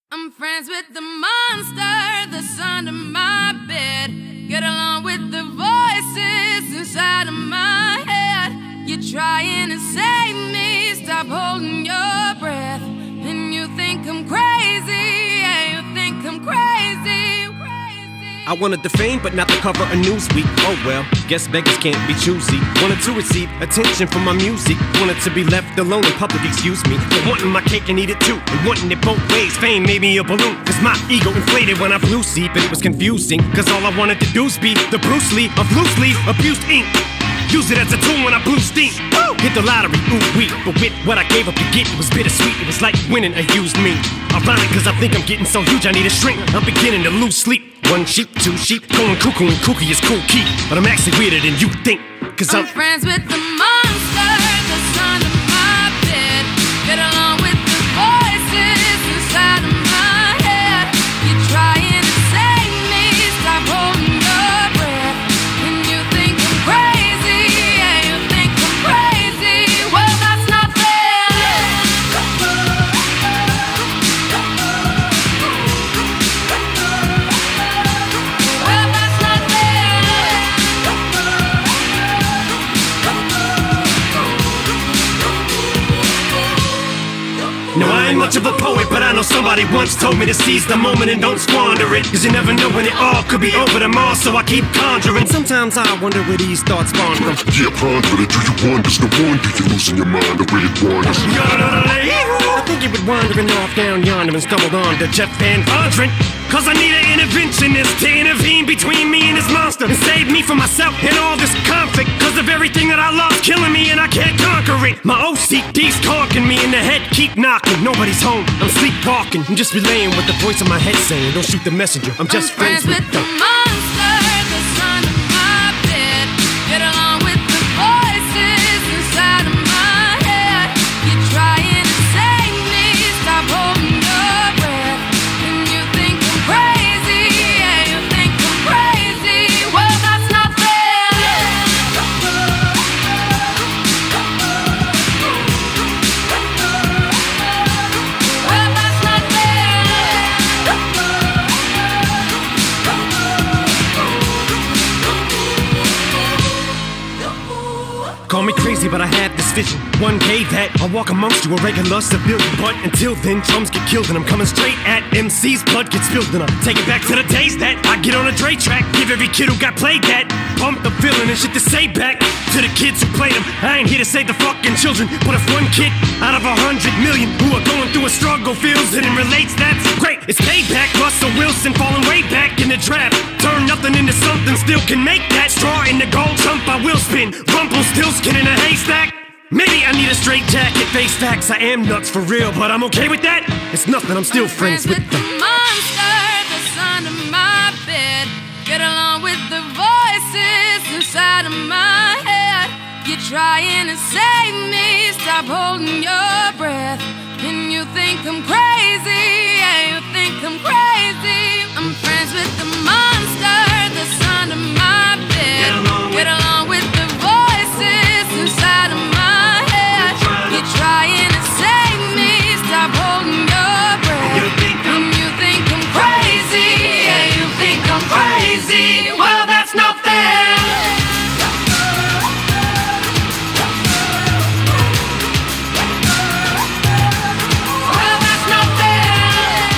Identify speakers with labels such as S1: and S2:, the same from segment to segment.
S1: I'm friends with the monster that's under my bed. Get along with the voices inside of my head. You're trying to save me, stop holding your breath. And you think I'm crazy, yeah, you think I'm crazy.
S2: I wanted the fame, but not the cover of Newsweek. Oh well, guess beggars can't be choosy. Wanted to receive attention from my music. Wanted to be left alone in public, excuse me. But wanting my cake and eat it too, and wanting it both ways. Fame made me a balloon, cause my ego inflated when I flew seep. And it was confusing, cause all I wanted to do is be the Bruce Lee of loosely abused ink. Use it as a tool when I blew steam. Woo! Hit the lottery, ooh wee. But with what I gave up to get, it was bittersweet. It was like winning a used me. Ironic, cause I think I'm getting so huge I need a shrink. I'm beginning to lose sleep. One sheep, two sheep, going cuckoo and kooky is cool key. But I'm actually weirder than you think, cause I'm
S1: friends with the monster that's under my bed. Get along with the voices inside of my head. You're trying to save me, stop holding your breath. And you think I'm crazy, yeah, you think I'm crazy. Well, that's not fair. Well, that's not fair.
S2: No, I ain't much of a poet, but I know somebody once told me to seize the moment and don't squander it. Cause you never know when it all could be over tomorrow, so I keep conjuring. Sometimes I wonder where these thoughts spawn from.
S3: Yeah, ponder it, do you wonder? No wonder you're losing your mind the way it wanders.
S2: I think you been wandering off down yonder and stumbled on to Jeff Van Vondren. Cause I need an interventionist to intervene between me and this monster and save me from myself and all this conflict. Cause of everything that I love's killing me and I can't conquer it. My OCD's talking me in the head, keep knocking. Nobody's home, I'm sleepwalking. I'm just relaying what the voice in my head saying. Don't shoot the messenger, I'm just friends with
S1: the monster that's under my bed. Get along with the voices inside of my head. You're trying to save me, stop holding your breath. And you think I'm crazy, yeah, you think I'm crazy. Well, that's not fair. Well, that's not fair.
S2: Call me crazy, but I had this vision. One day that I'll walk amongst you, a regular civilian. But until then, drums get killed and I'm coming straight at MC's. Blood gets spilled and I'll take it back to the days that I get on a Dre track. Give every kid who got played that bump the feeling and shit to say back to the kids who played them. I ain't here to save the fucking children, but if one kid out of 100 million who are going through a struggle feels it and relates, that's great. It's payback. Russell Wilson falling way back in the draft. Turn nothing into something, still can make that. Straw in the gold jump, I will spin. Rumpelstiltskin in a haystack. Maybe I need a straight jacket, face facts. I am nuts for real, but I'm okay with that. It's nothing, I'm still friends with
S1: the monster that's under my bed. Get along with the voices inside of my head. You're trying to save me, stop holding your breath. And you think I'm crazy, yeah, you think I'm crazy. I'm friends with the monster that's under my bed. Get along with the voices inside of my head. You're trying to save me, stop holding your breath. And you think I'm crazy, yeah, you think I'm crazy. Well, that's not fair. Well, that's not fair.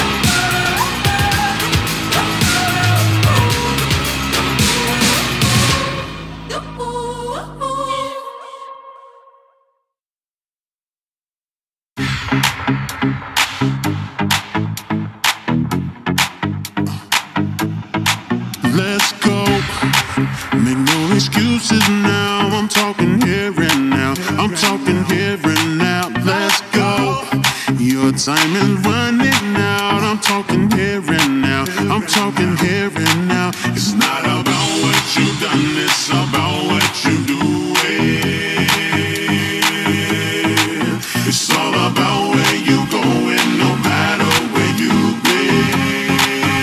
S4: Let's go. Make no excuses now. I'm talking here and now. I'm talking here and now. Let's go. Your time is running out. I'm talking here and now. I'm talking here and now. It's not about what you've done, it's about what you doing. It's all about where you going, no matter where you've been.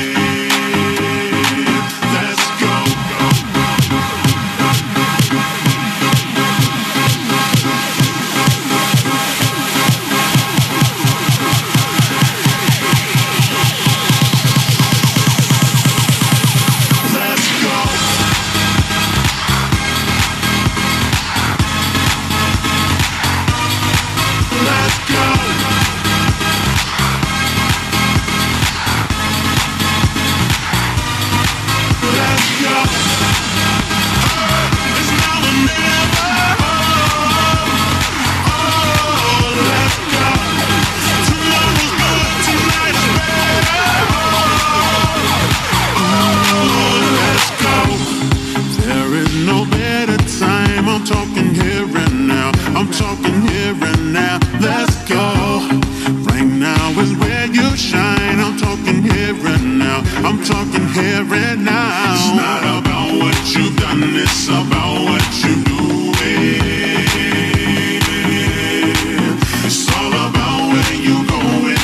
S4: Let's go. talking here and now. It's not about what you've done, it's about what you're doing. It's all about where you're going.